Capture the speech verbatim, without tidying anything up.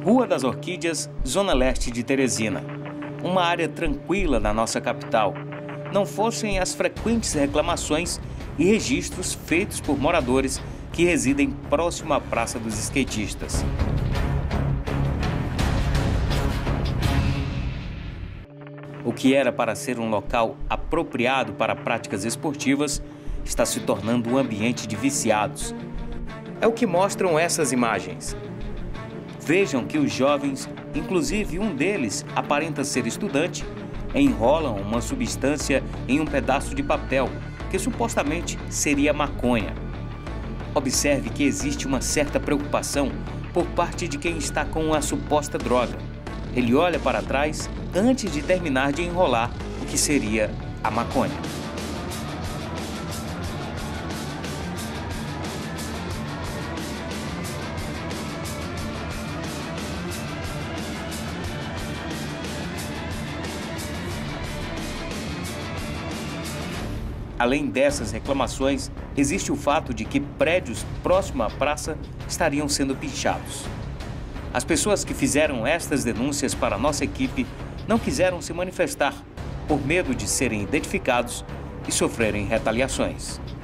Rua das Orquídeas, Zona Leste de Teresina. Uma área tranquila na nossa capital. Não fossem as frequentes reclamações e registros feitos por moradores que residem próximo à Praça dos Skatistas. O que era para ser um local apropriado para práticas esportivas está se tornando um ambiente de viciados. É o que mostram essas imagens. Vejam que os jovens, inclusive um deles aparenta ser estudante, enrolam uma substância em um pedaço de papel que supostamente seria maconha. Observe que existe uma certa preocupação por parte de quem está com a suposta droga. Ele olha para trás antes de terminar de enrolar o que seria a maconha. Além dessas reclamações, existe o fato de que prédios próximos à praça estariam sendo pichados. As pessoas que fizeram estas denúncias para a nossa equipe não quiseram se manifestar por medo de serem identificados e sofrerem retaliações.